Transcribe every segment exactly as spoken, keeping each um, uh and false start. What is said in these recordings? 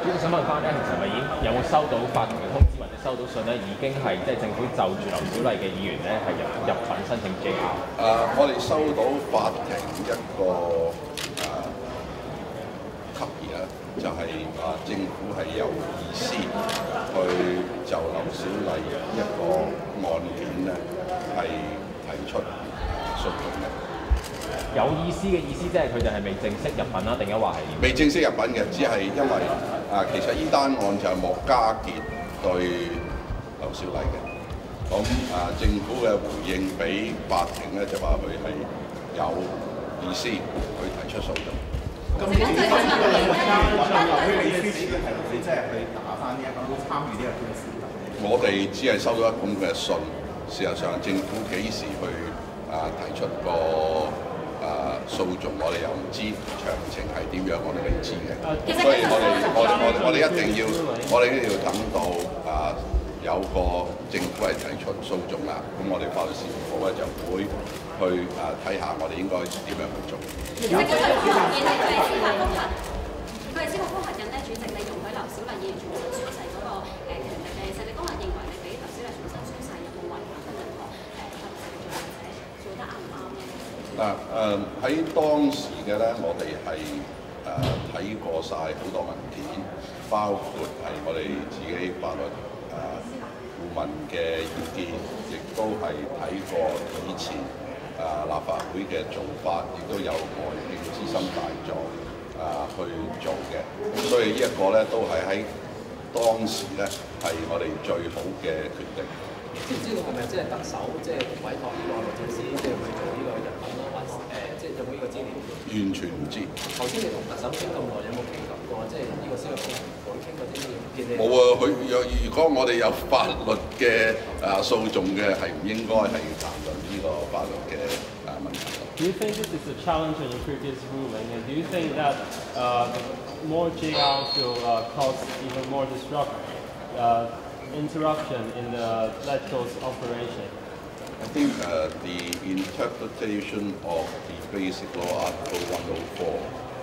呢個想問翻咧，其實係咪已經有冇收到法庭嘅通知或者收到信咧？已經係即係政府就住劉小麗嘅議員咧係入入稟申請 J R。 誒、呃，我哋收到法庭一個誒級別咧，就係、是、誒、呃、政府係有意思去就劉小麗一個案件咧係提出訴訟嘅。 有意思嘅意思，即係佢哋係未正式入稟啦，定係話係未正式入稟嘅，只係因為啊，其實呢單案就係莫家傑對劉小麗嘅。咁啊，政府嘅回應俾法庭咧，就話佢係有意思去提出訴訟。 咁你呢個呢個劉家傑就留喺你支持嘅係你真係去打翻呢一個參與呢個官司？ 我哋只係收到一咁嘅信，事實上政府幾時去啊提出個誒訴訟，我哋又唔知詳情係點樣，我哋未知嘅。所以我哋我哋我我哋一定要，我哋一定要等到啊有個政府係提出訴訟啦，咁我哋法律事務部咧就會去啊睇下我哋應該點樣去做。 其實嗰個案件咧，佢係司法覆核，佢係司法覆核人咧，主席你容許劉小麗議員重新宣誓嗰個誒權力嘅，其實你當日認為你俾劉小麗重新宣誓有冇違反任何誒法律程序或者做得啱唔啱咧？ 嗱誒喺當時嘅咧，我哋係誒睇過晒好多文件，包括係我哋自己法律誒顧問嘅意見，亦都係睇過以前誒立法會嘅做法，亦都有外聘資深大狀誒去做嘅。咁所以呢一個咧都係喺當時咧係我哋最好嘅決定。 知唔知道係咪即係特首即係委託呢個律政司即係去做呢個入稟咯？還是誒即係有冇呢個資料？ 完全唔知。 頭先你同特首傾咁耐，有冇傾及過？即係呢個司法覆核同佢傾過啲咩？ 冇啊！佢有如果我哋有法律嘅誒訴訟嘅，係唔應該係談論呢個法律嘅誒問題。 Do you think this is a challenge in your previous ruling, and do you think that uh, more J Rs will uh, cause even more disrupt, uh, interruption in the electoral operation? I think uh, the interpretation of the Basic Law Article one oh four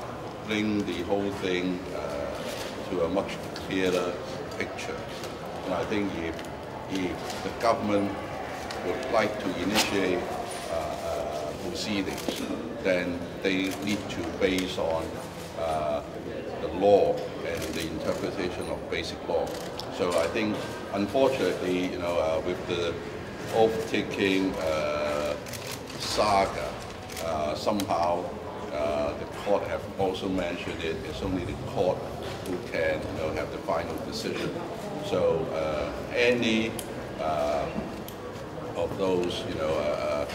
bring the whole thing uh, to a much clearer picture. And I think if, if the government would like to initiate uh, uh, proceedings, then they need to base on uh, the law and the interpretation of basic law. So I think, unfortunately, you know, uh, with the oath-taking uh, saga, uh, somehow uh, the court have also mentioned it. It's only the court who can, you know, have the final decision. So uh, any uh, of those, you know, uh,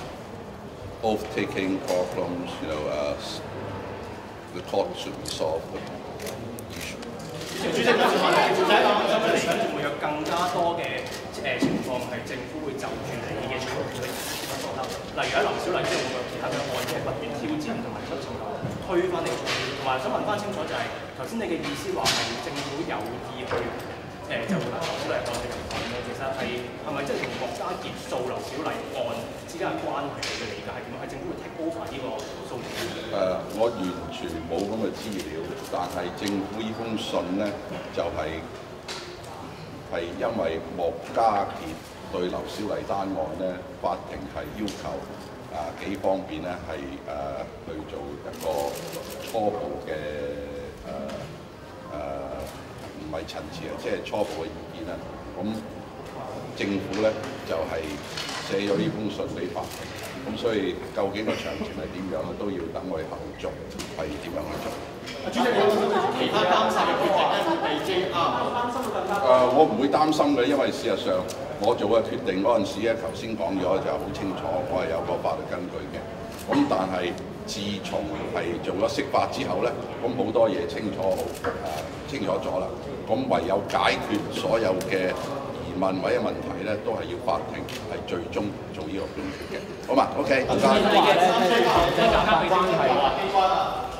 oath-taking problems, you know, uh, the court should resolve the issue. 主席，我想問你，第一個問題嚟緊會唔會有更加多嘅誒情況係政府會就住你嘅裁決去提出覆核？例如喺劉小麗之後，會唔會有其他嘅案件係不斷挑戰同埋不斷推翻你嘅裁決？同埋想問翻清楚就係頭先你嘅意思話係政府有意去誒、呃、就劉小麗案嘅入稟咧，其實係係咪即係同莫家傑訴劉小麗案之間嘅關係？你嘅理解係點樣？係政府會 take over 呢個訴訟？ 誒、uh, 我完全冇咁嘅資料，但係政府呢封信咧就係、是、係因為莫家傑對劉小麗單案咧，法庭係要求啊、呃、幾方面咧係誒去做一個初步嘅誒誒唔係陳詞啊，即係初步嘅意見啦。咁政府咧就係、是、寫咗呢封信俾法庭。咁所以究竟個詳情係點樣咧，都要等我哋後續係點樣去做。 主席，有冇其他擔心嘅決定咧？係 J R 擔心更加多。 誒，我唔會擔心嘅，因為事實上我做嘅決定嗰陣時咧，頭先講咗就好清楚，我係有個法律根據嘅。咁但係自從係做咗釋法之後咧，咁好多嘢清楚好誒、呃、清楚咗啦。咁唯有解決所有嘅問或者問題咧，都係要法庭係最終做呢個判決嘅，好嘛 ？OK，唔該。